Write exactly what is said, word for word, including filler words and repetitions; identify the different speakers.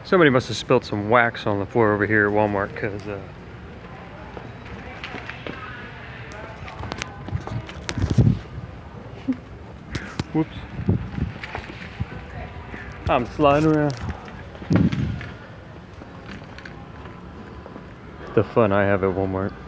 Speaker 1: Somebody must have spilled some wax on the floor over here at Walmart, because uh, whoops. I'm sliding around. The fun I have at Walmart.